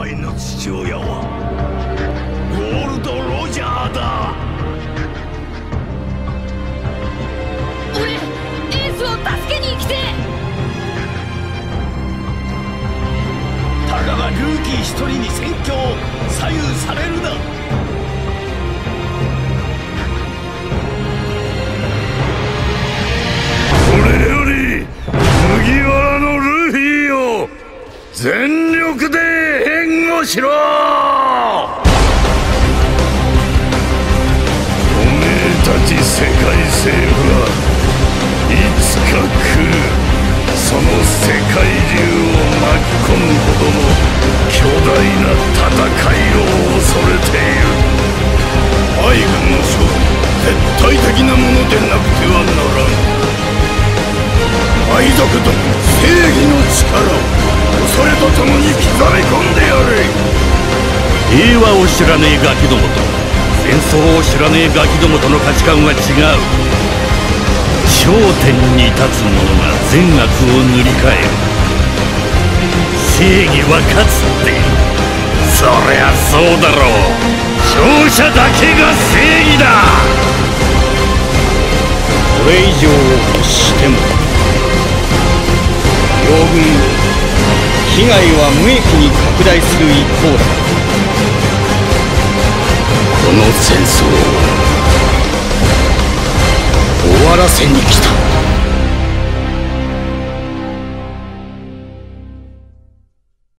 前の父親はゴールド・ロジャーだ。 俺エースを助けに来て。 たかがルーキー一人に戦況を左右されるな。これより麦わらのルフィを全力で援護しろ。おめえたち世界政府はいつか来る。その世界中を巻き込むほどの巨大な戦いを恐れている。海軍の勝利、絶対的なものでなくてはならん。海賊ども正義の力を恐れとともに刻み込んでやれ。平和を知らねえガキどもと戦争を知らねえガキどもとの価値観は違う。頂点に立つ者が善悪を塗り替える。正義は勝つって。そりゃそうだろう。勝者だけが正義だ。これ以上をしても両軍被害は無益に拡大する一方だ。この戦争を終わらせに来た。